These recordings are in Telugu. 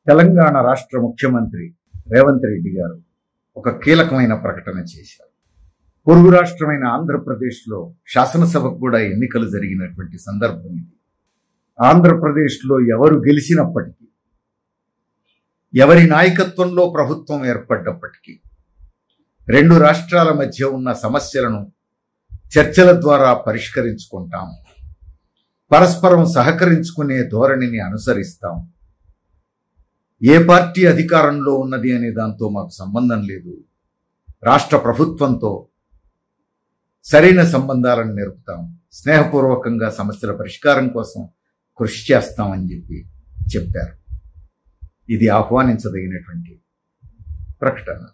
తెలంగాణ రాష్ట్ర ముఖ్యమంత్రి రేవంత్ రెడ్డి గారు ఒక కీలకమైన ప్రకటన చేశారు. పొరుగు రాష్ట్రమైన ఆంధ్రప్రదేశ్లో శాసనసభకు కూడా ఎన్నికలు జరిగినటువంటి సందర్భం ఇది. ఆంధ్రప్రదేశ్లో ఎవరు గెలిచినప్పటికీ, ఎవరి నాయకత్వంలో ప్రభుత్వం ఏర్పడ్డప్పటికీ రెండు రాష్ట్రాల మధ్య ఉన్న సమస్యలను చర్చల ద్వారా పరిష్కరించుకుంటాం. పరస్పరం సహకరించుకునే ధోరణిని అనుసరిస్తాం. ఏ పార్టీ అధికారంలో ఉన్నది అనే దాంతో మాకు సంబంధం లేదు. రాష్ట్ర ప్రభుత్వంతో సరైన సంబంధాలను నేర్పుతాం. స్నేహపూర్వకంగా సమస్యల పరిష్కారం కోసం కృషి చేస్తామని చెప్పారు. ఇది ఆహ్వానించదగినటువంటి ప్రకటన.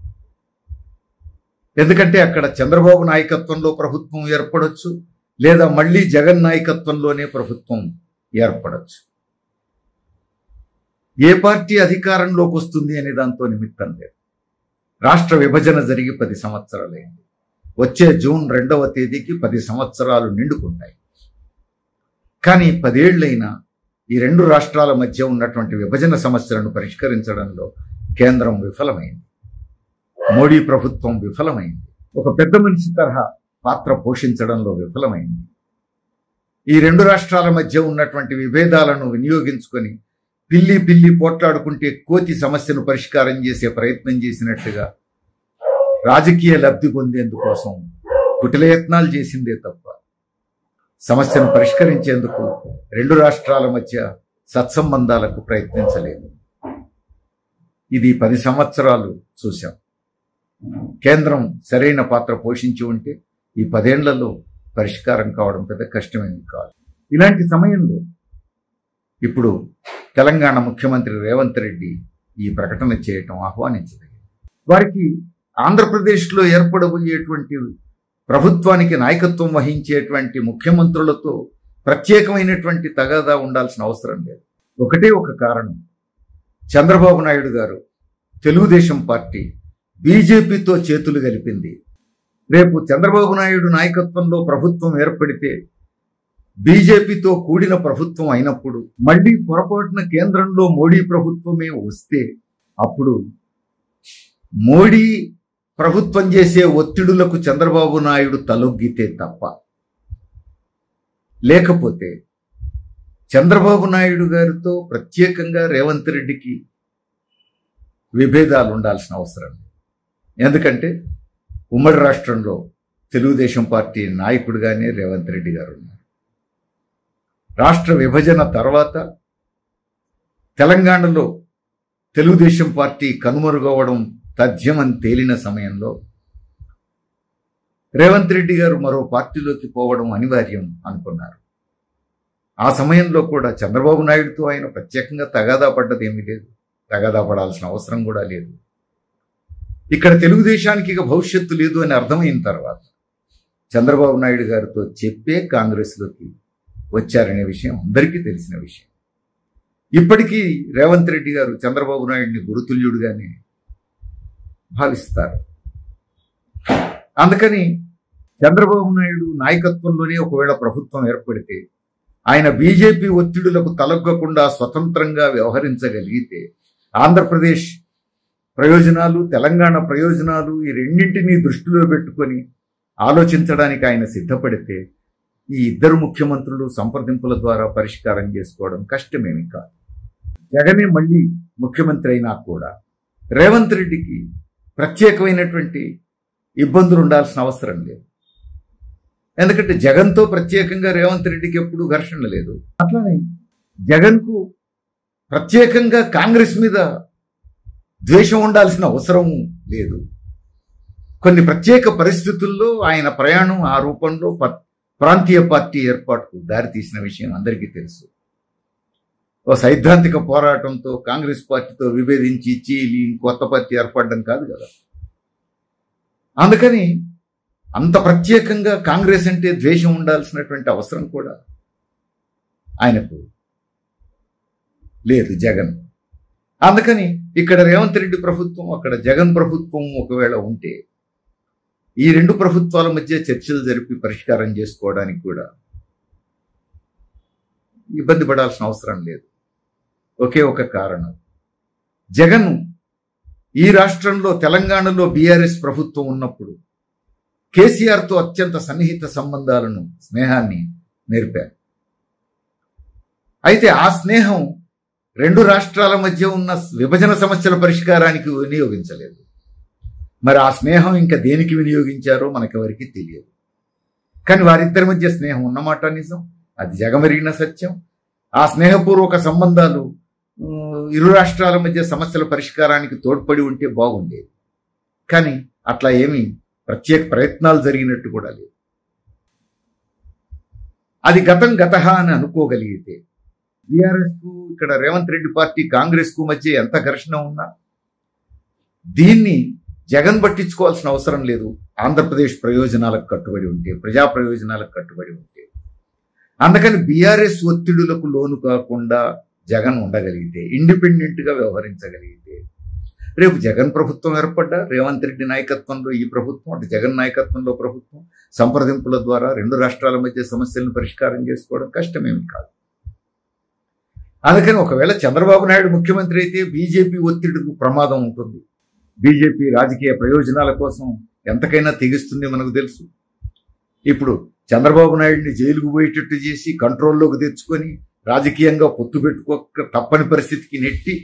ఎందుకంటే అక్కడ చంద్రబాబు నాయకత్వంలో ప్రభుత్వం ఏర్పడొచ్చు, లేదా మళ్ళీ జగన్ నాయకత్వంలోనే ప్రభుత్వం ఏర్పడొచ్చు. ఏ పార్టీ అధికారంలోకి వస్తుంది అనే దాంతో నిమిత్తం లేదు. రాష్ట్ర విభజన జరిగి 10 సంవత్సరాలైంది. వచ్చే జూన్ 2వ తేదీకి 10 సంవత్సరాలు నిండుకుంటాయి. కానీ 10 ఏళ్లైనా ఈ రెండు రాష్ట్రాల మధ్య ఉన్నటువంటి విభజన సమస్యలను పరిష్కరించడంలో కేంద్రం విఫలమైంది. మోడీ ప్రభుత్వం విఫలమైంది. ఒక పెద్ద మనిషి తరహా పాత్ర పోషించడంలో విఫలమైంది. ఈ రెండు రాష్ట్రాల మధ్య ఉన్నటువంటి విభేదాలను వినియోగించుకొని పిల్లి పోట్లాడుకుంటే కోతి సమస్యను పరిష్కారం చేసే ప్రయత్నం చేసినట్టుగా రాజకీయ లబ్ధి పొందేందుకోసం కుటిలయత్నాలు చేసిందే తప్ప సమస్యను పరిష్కరించేందుకు రెండు రాష్ట్రాల మధ్య సత్సంబంధాలకు ప్రయత్నించలేదు. ఇది 10 సంవత్సరాలు చూశాం. కేంద్రం సరైన పాత్ర పోషించి ఉంటే ఈ 10 ఏళ్లలో పరిష్కారం కావడం పెద్ద కష్టమేమి కాదు. ఇలాంటి సమయంలో ఇప్పుడు తెలంగాణ ముఖ్యమంత్రి రేవంత్ రెడ్డి ఈ ప్రకటన చేయటం ఆహ్వానించదగింది. వారికి ఆంధ్రప్రదేశ్లో ఏర్పడబోయేటువంటి ప్రభుత్వానికి నాయకత్వం వహించేటువంటి ముఖ్యమంత్రులతో ప్రత్యేకమైనటువంటి తగాదా ఉండాల్సిన అవసరం లేదు. ఒకటే ఒక కారణం, చంద్రబాబు నాయుడు గారు తెలుగుదేశం పార్టీ బీజేపీతో చేతులు కలిపింది. రేపు చంద్రబాబు నాయుడు నాయకత్వంలో ప్రభుత్వం ఏర్పడితే, బీజేపీతో కూడిన ప్రభుత్వం అయినప్పుడు, మళ్లీ పొరపాటున కేంద్రంలో మోడీ ప్రభుత్వమే వస్తే, అప్పుడు మోడీ ప్రభుత్వం చేసే ఒత్తిడులకు చంద్రబాబు నాయుడు తలొగ్గితే తప్ప, లేకపోతే చంద్రబాబు నాయుడు గారితో ప్రత్యేకంగా రేవంత్ రెడ్డికి విభేదాలు ఉండాల్సిన అవసరం లేదు. ఎందుకంటే ఉమ్మడి రాష్ట్రంలో తెలుగుదేశం పార్టీ నాయకుడిగానే రేవంత్ రెడ్డి గారు ఉన్నారు. రాష్ట్ర విభజన తర్వాత తెలంగాణలో తెలుగుదేశం పార్టీ కనుమరుగవడం తథ్యమని తేలిన సమయంలో రేవంత్ రెడ్డి గారు మరో పార్టీలోకి పోవడం అనివార్యం అనుకున్నారు. ఆ సమయంలో కూడా చంద్రబాబు నాయుడుతో ఆయన ప్రత్యేకంగా తగాదా పడ్డదేమీ లేదు. తగాదా పడాల్సిన అవసరం కూడా లేదు. ఇక్కడ తెలుగుదేశానికి ఇక భవిష్యత్తు లేదు అని అర్థమైన తర్వాత చంద్రబాబు నాయుడు గారితో చెప్పే కాంగ్రెస్లోకి వచ్చారనే విషయం అందరికీ తెలిసిన విషయం. ఇప్పటికీ రేవంత్ రెడ్డి గారు చంద్రబాబు నాయుడిని గురుతుల్యుడుగానే భావిస్తారు. అందుకని చంద్రబాబు నాయుడు నాయకత్వంలోనే ఒకవేళ ప్రభుత్వం ఏర్పడితే, ఆయన బీజేపీ ఒత్తిడులకు తలొగ్గకుండా స్వతంత్రంగా వ్యవహరించగలిగితే, ఆంధ్రప్రదేశ్ ప్రయోజనాలు, తెలంగాణ ప్రయోజనాలు ఈ రెండింటినీ దృష్టిలో పెట్టుకొని ఆలోచించడానికి ఆయన సిద్ధపడితే, ఈ ఇద్దరు ముఖ్యమంత్రులు సంప్రదింపుల ద్వారా పరిష్కారం చేసుకోవడం కష్టమేమి కాదు. జగనే మళ్ళీ ముఖ్యమంత్రి అయినా కూడా రేవంత్ రెడ్డికి ప్రత్యేకమైనటువంటి ఇబ్బందులు ఉండాల్సిన అవసరం లేదు. ఎందుకంటే జగన్తో ప్రత్యేకంగా రేవంత్ రెడ్డికి ఎప్పుడూ ఘర్షణ లేదు. అట్లానే జగన్కు ప్రత్యేకంగా కాంగ్రెస్ మీద ద్వేషం ఉండాల్సిన అవసరం లేదు. కొన్ని ప్రత్యేక పరిస్థితుల్లో ఆయన ప్రయాణం ఆ రూపంలో ప్రాంతీయ పార్టీ ఏర్పాటుకు దారితీసిన విషయం అందరికీ తెలుసు. ఓ సైద్ధాంతిక పోరాటంతో కాంగ్రెస్ పార్టీతో విభేదించి చీలి కొత్త పార్టీ ఏర్పడడం కాదు కదా. అందుకని అంత ప్రత్యేకంగా కాంగ్రెస్ అంటే ద్వేషం ఉండాల్సినటువంటి అవసరం కూడా ఆయనకు లేదు, జగన్. అందుకని ఇక్కడ రేవంత్ రెడ్డి ప్రభుత్వం, అక్కడ జగన్ ప్రభుత్వం ఒకవేళ ఉంటే ఈ రెండు ప్రభుత్వాల మధ్య చర్చలు జరిపి పరిష్కారం చేసుకోవడానికి కూడా ఇబ్బంది పడాల్సిన అవసరం లేదు. ఒకే ఒక కారణం, జగన్ ఈ రాష్ట్రంలో తెలంగాణలో బీఆర్ఎస్ ప్రభుత్వం ఉన్నప్పుడు కేసీఆర్తో అత్యంత సన్నిహిత సంబంధాలను, స్నేహాన్ని నేర్పారు. అయితే ఆ స్నేహం రెండు రాష్ట్రాల మధ్య ఉన్న విభజన సమస్యల పరిష్కారానికి వినియోగించలేదు. మరి ఆ స్నేహం ఇంకా దేనికి వినియోగించారో మనకెవరికి తెలియదు. కానీ వారిద్దరి మధ్య స్నేహం ఉన్నమాట నిజం, అది జగమెరిగిన సత్యం. ఆ స్నేహపూర్వక సంబంధాలు ఇరు రాష్ట్రాల మధ్య సమస్యల పరిష్కారానికి తోడ్పడి ఉంటే బాగుండేది. కానీ అట్లా ఏమీ ప్రత్యేక ప్రయత్నాలు జరిగినట్టు కూడా లేదు. అది గతం గతహ అని అనుకోగలిగితే బీఆర్ఎస్ కు, ఇక్కడ రేవంత్ రెడ్డి పార్టీ కాంగ్రెస్ కు మధ్య ఎంత ఘర్షణ ఉన్నా దీన్ని జగన్ పట్టించుకోవాల్సిన అవసరం లేదు. ఆంధ్రప్రదేశ్ ప్రయోజనాలకు కట్టుబడి ఉంటే, ప్రజా ప్రయోజనాలకు కట్టుబడి ఉంటే. అందుకని బీఆర్ఎస్ ఒత్తిడులకు లోను కాకుండా జగన్ ఉండగలిగితే, ఇండిపెండెంట్ గా వ్యవహరించగలిగితే, రేపు జగన్ ప్రభుత్వం ఏర్పడ్డా, రేవంత్ రెడ్డి నాయకత్వంలో ఈ ప్రభుత్వం, అటు జగన్ నాయకత్వంలో ప్రభుత్వం సంప్రదింపుల ద్వారా రెండు రాష్ట్రాల మధ్య సమస్యలను పరిష్కారం చేసుకోవడం కష్టమేమి కాదు. అందుకని ఒకవేళ చంద్రబాబు నాయుడు ముఖ్యమంత్రి అయితే బీజేపీ ఒత్తిడికి ప్రమాదం ఉంటుంది. బీజేపీ రాజకీయ ప్రయోజనాల కోసం ఎంతకైనా తెగిస్తుంది మనకు తెలుసు. ఇప్పుడు చంద్రబాబు నాయుడిని జైలుకు పోయేటట్టు చేసి కంట్రోల్లోకి తెచ్చుకొని రాజకీయంగా పొత్తు పెట్టుకోక తప్పని పరిస్థితికి నెట్టి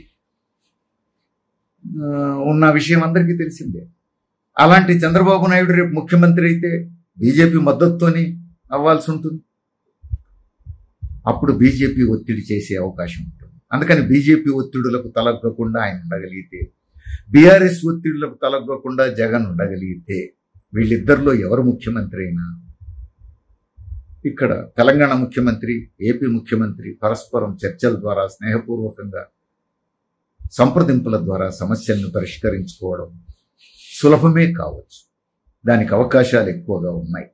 ఉన్న విషయం అందరికీ తెలిసిందే. అలాంటి చంద్రబాబు నాయుడు రేపు ముఖ్యమంత్రి అయితే బీజేపీ మద్దతుతోనే అవ్వాల్సి ఉంటుంది. అప్పుడు బీజేపీ ఒత్తిడి చేసే అవకాశం ఉంటుంది. అందుకని బీజేపీ ఒత్తిడులకు తలగ్గకుండా ఆయన ఉండగలిగితే, బీఆర్ఎస్ ఒత్తిడులకు తలగ్గకుండా జగన్ ఉండగలిగితే, వీళ్ళిద్దరిలో ఎవరు ముఖ్యమంత్రి అయినా ఇక్కడ తెలంగాణ ముఖ్యమంత్రి, ఏపీ ముఖ్యమంత్రి పరస్పరం చర్చల ద్వారా, స్నేహపూర్వకంగా సంప్రదింపుల ద్వారా సమస్యలను పరిష్కరించుకోవడం సులభమే కావచ్చు. దానికి అవకాశాలు ఎక్కువగా ఉన్నాయి.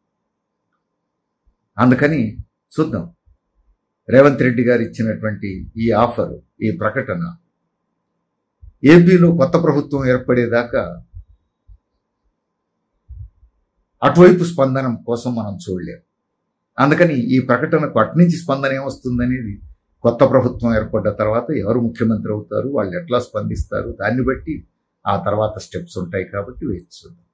అందుకని చూద్దాం. రేవంత్ రెడ్డి గారు ఇచ్చినటువంటి ఈ ఆఫర్, ఈ ప్రకటన ఏపీలో కొత్త ప్రభుత్వం ఏర్పడేదాకా అటువైపు స్పందన కోసం మనం చూడలేం. అందుకని ఈ ప్రకటనకు అటునుంచి స్పందన ఏమొస్తుందనేది కొత్త ప్రభుత్వం ఏర్పడ్డ తర్వాత ఎవరు ముఖ్యమంత్రి అవుతారు, వాళ్ళు ఎట్లా స్పందిస్తారు, దాన్ని బట్టి ఆ తర్వాత స్టెప్స్ ఉంటాయి. కాబట్టి వేచి చూద్దాం.